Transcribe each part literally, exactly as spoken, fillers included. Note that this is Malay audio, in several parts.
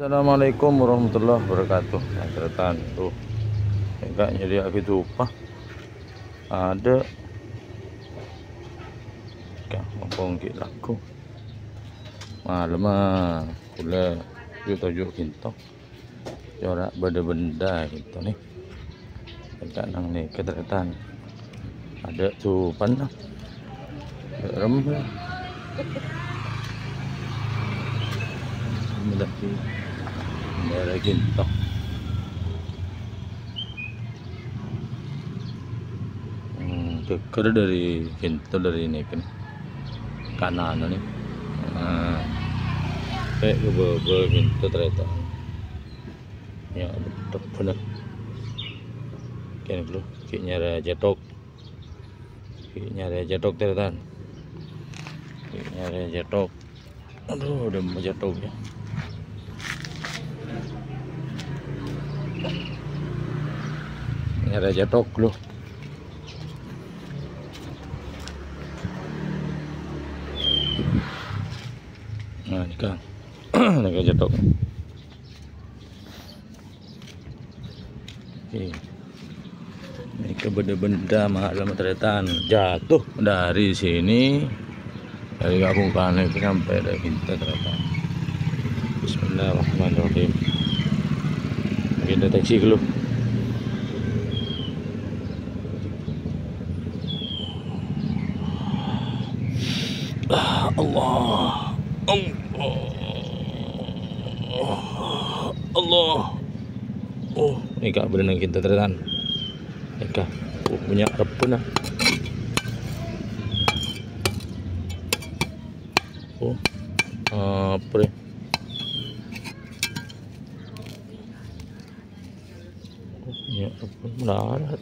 Assalamualaikum warahmatullahi wabarakatuh. Ternyata tuh enggak jadi aku lupa ada kan ngomong laku malam ah kula yuk tujuh kintok corak benda-benda gitu nih enggak nang nih ketertan ada cupan lah rem mendaki daerah kintok hmm, keker dari kintok dari ini kan kanan nih nah, kayak bebel kintok ternyata ya betul bener kayak dulu kayaknya ada jadok kayaknya ada jadok ternyata kayaknya ada jadok aduh udah mau jadok ya ini ada jadok loh. Nah ini kan ini jadok ini ke benda-benda malam ternyata jatuh dari sini dari kampung panik sampai dari kita ternyata. Bismillahirrahmanirrahim. Mungkin deteksi dulu. Allah, Allah, Allah. Oh, ini kak berenang kita ternyata. Ini kak oh, punya apa nah? Oh, apa ya? Oh, punya apa? Mendarat.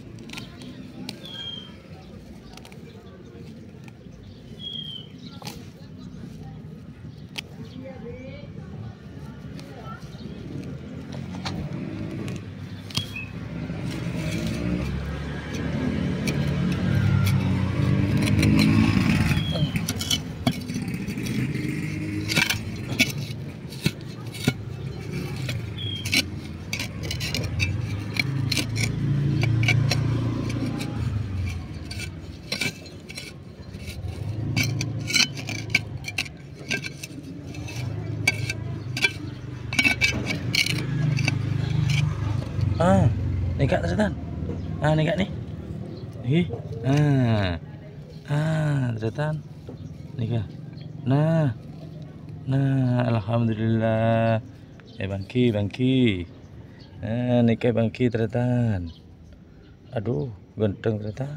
Ah, nih kak ternyata. Ah, nih kak nih. Ih, ah, ah, ternyata. Nih kak. Nah, nah, alhamdulillah. Eh bangki, bangki. Nah, nih kak bangki ternyata. Aduh, ganteng ternyata.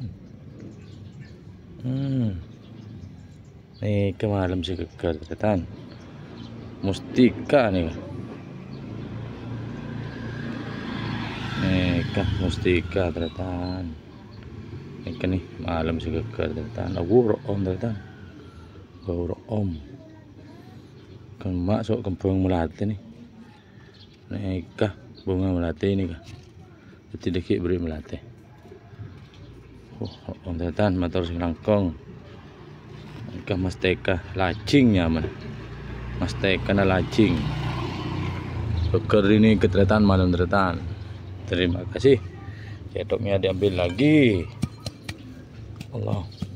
Hmm, nih ke malam sih keker ternyata. Mustika nih. Eka mustika ternyata Eka nih malam sih keker ternyata aku om ternyata gua om kan masuk kembang melati nih Eka bunga melati ini kah jadi dikit beri melati oh om ternyata motor sing langkong Eka masteka lacing nyaman masteka na lacing keker ini keternyata malam ternyata. Terima kasih. Jadoknya diambil lagi. Allah.